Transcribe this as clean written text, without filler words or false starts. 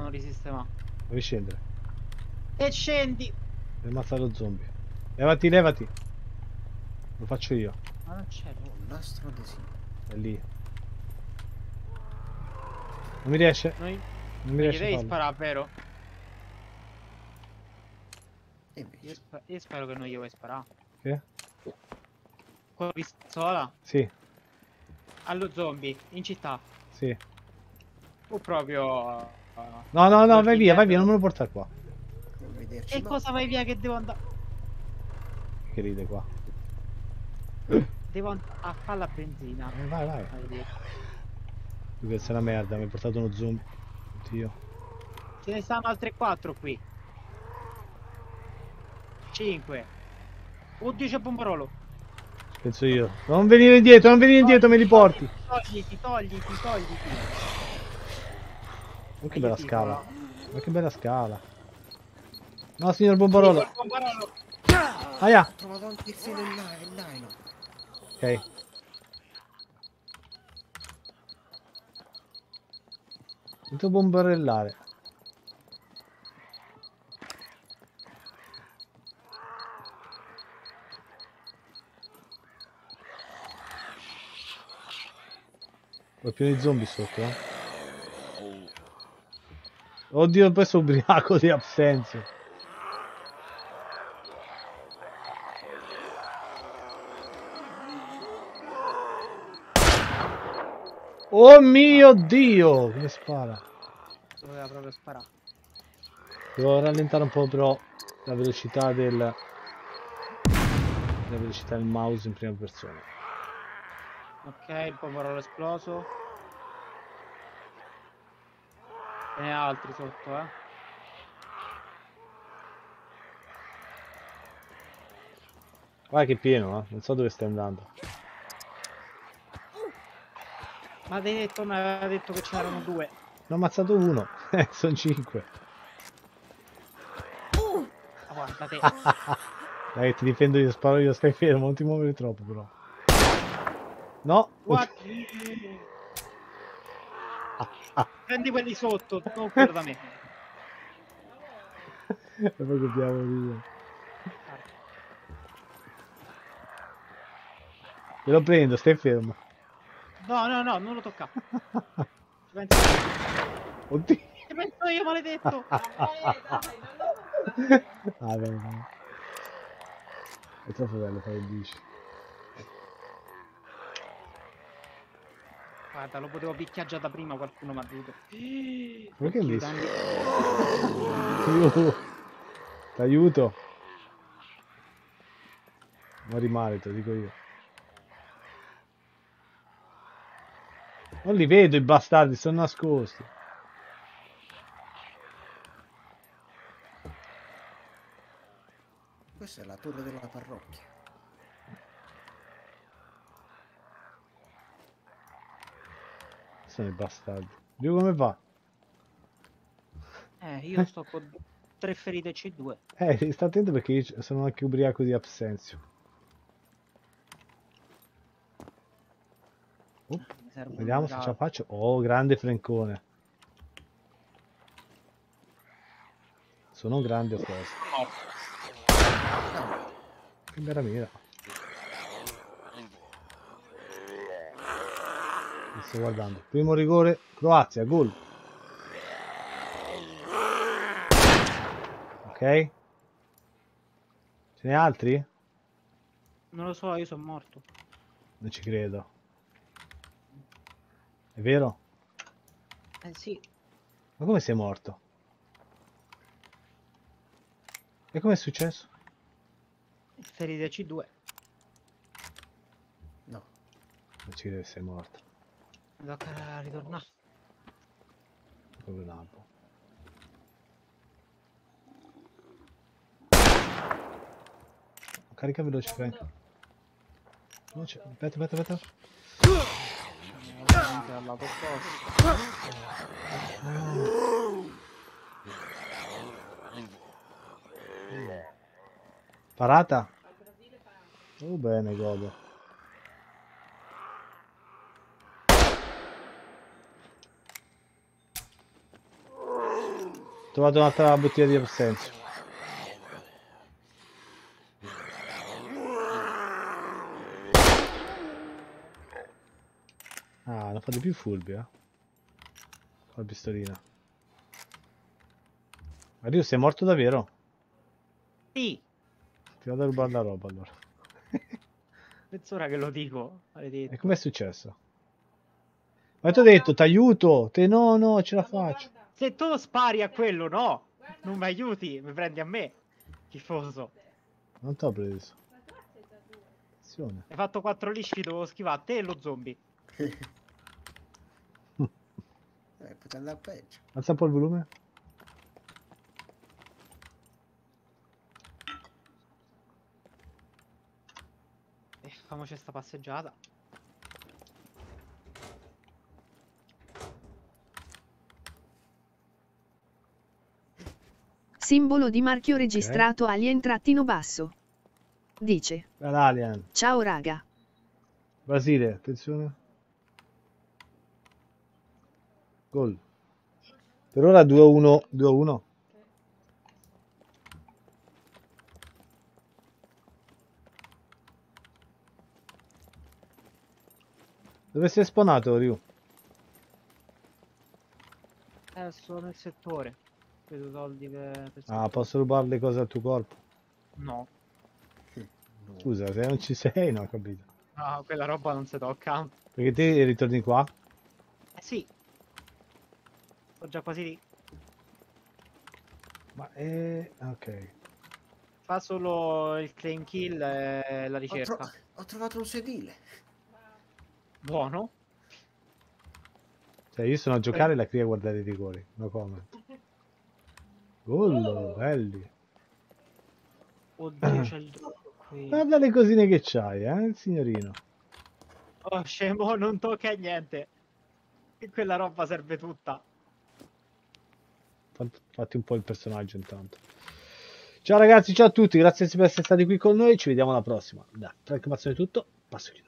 devono risistemare. Devi scendere. E scendi! Devi ammazzare lo zombie. Levati, levati. Lo faccio io. Ma non c'è. Un nastro adesivo. È lì. Non mi riesce. Noi... Non mi Non gli riesce a devi farlo. sparare, vero? E invece. Io spero che non gli vuoi sparare. Che? Con la pistola? Sì, Allo zombie, in città. sì. O proprio... No, no, no, Walking vai Dead. via, non me lo portare qua. Non vederci. E No. cosa vai via che devo andare? Che ride qua. Devo andare a fare la benzina. Vai, vai. Vai. Tu che sei una merda, mi hai portato uno zombie. Oddio. Ce ne stanno altre 4 qui. 5. Oddio, c'è Bombarolo. Penso io. Non venire indietro, non venire indietro, me li porti. Togliti. Oh, che Ma bella io dico, scala. Ma che bella scala. No, signor Bombarolo. Sì, col Bombarolo. Aia. Ho trovato anche il filo in là, il nylon. Ok. Inizio a bombarellare. Ho pieno di zombie sotto, eh. Oddio, poi sono ubriaco di absenzio. Oh mio Dio! Come spara? Doveva proprio sparare. Devo rallentare un po' però la velocità del mouse in prima persona. Ok, il Bombarolo esploso. Ce n'è altri sotto, eh. Guarda che è pieno, non so dove stai andando. Ma detto, mi aveva detto che c'erano 2. Ne ho ammazzato uno, sono 5. Ah, guarda te. Dai, ti difendo io, sparo io, stai fermo, non ti muovere troppo però. No! Guarda. Prendi quelli sotto, non quello da me. E poi copiamo via. Te lo prendo, stai fermo. No, non lo tocca. Ci penso io. Oddio. Ci penso io, maledetto. Dai. È troppo bello fare il bici. Guarda, lo potevo picchiare già da prima, qualcuno mi ha dovuto. Perché Oddio, mi danni. T'aiuto. Muori male, te lo dico io. Non li vedo i bastardi, sono nascosti. Questa è la torre della parrocchia. Sono i bastardi. Dio, come va? Io sto con 3 ferite C2. Sta attento perché io sono anche ubriaco di absenzio. Mi serve Vediamo una se ce la faccio. Oh, grande frencone. Sono un grande a questo. Che bella mira. Mi sto guardando. Primo rigore, Croazia, gol. Ok. Ce n'è altri? Non lo so, io sono morto. Non ci credo. È vero? Sì. Ma come sei morto? E come è successo? Ferite C2. No. Non ci credo che sei morto. Mi tocca ritornare. Proprio lampo. Carica veloce, Frank. Veloce. Aspetta. Al lato opposto. Parata? Oh, bene, godo. trovato un'altra bottiglia di absenzio. Ah, non fate più furbi, Con la pistolina. Mario, sei morto davvero? Sì, Ti vado a rubare la roba allora. mezz'ora che lo dico, maledetto. E com'è successo? Ma ti ho detto, ti aiuto! Te no, ce la faccio. Se tu spari a quello, no! Non mi aiuti, mi prendi a me. Schifoso. Non ti ho preso. Attenzione. Hai fatto 4 lisci, dovevo schivare te e lo zombie. Poteva andare peggio. Alza un po' il volume. Famoci sta passeggiata. Simbolo di marchio registrato alien-basso. Dice. L'alien. Ciao raga. Brasile, attenzione. Gol. Per ora 2-1. 2-1. Dove sei spawnato, Ryu? Sono nel settore. Vedo soldi per Ah, posso rubare le cose al tuo corpo? No. Scusa, se non ci sei, no, ho capito. No, quella roba non si tocca. Perché te ritorni qua? Sì. Sono già quasi lì. Ma ok. Fa solo il claim kill e la Ho, ricerca. ho trovato un sedile. Buono. Cioè, io sono a giocare e la cria a guardare i rigori. No comment. Gol, belli. Oddio, c'è il gioco qui. Guarda le cosine che c'hai, il signorino. Oh, scemo, non tocca niente. E quella roba serve tutta. Fatti un po' il personaggio intanto. Ciao ragazzi, ciao a tutti, grazie per essere stati qui con noi. Ci vediamo alla prossima. Da Frank Mazzone è tutto. Passo chiuso.